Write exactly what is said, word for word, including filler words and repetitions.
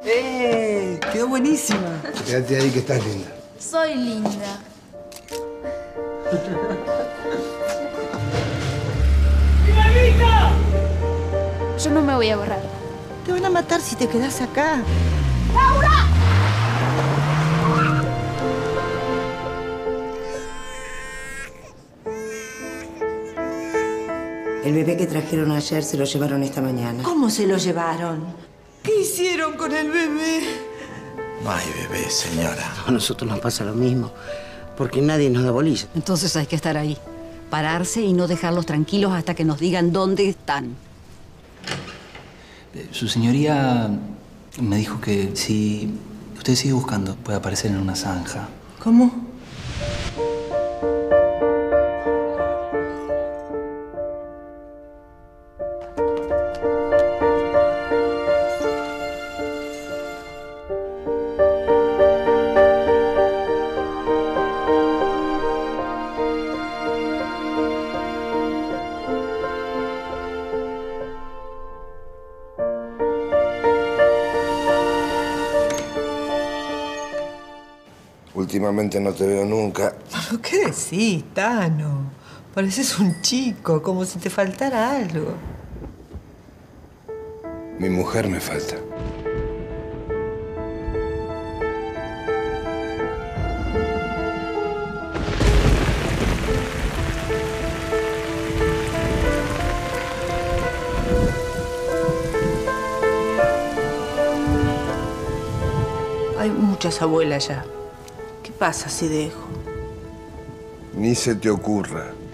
¡Eh! Quedó buenísima. Quédate ahí que estás linda. Soy linda. Yo no me voy a borrar. Te van a matar si te quedas acá. ¡Laura! El bebé que trajeron ayer se lo llevaron esta mañana. ¿Cómo se lo llevaron? ¿Qué hicieron con el bebé? No hay bebé, señora. A nosotros nos pasa lo mismo, porque nadie nos da bolilla. Entonces hay que estar ahí, pararse y no dejarlos tranquilos hasta que nos digan dónde están. Su señoría me dijo que si usted sigue buscando, puede aparecer en una zanja. ¿Cómo? Últimamente no te veo nunca. ¿Pero qué decís, Tano? Pareces un chico, como si te faltara algo. Mi mujer me falta. Hay muchas abuelas ya. ¿Qué pasa si dejo? Ni se te ocurra.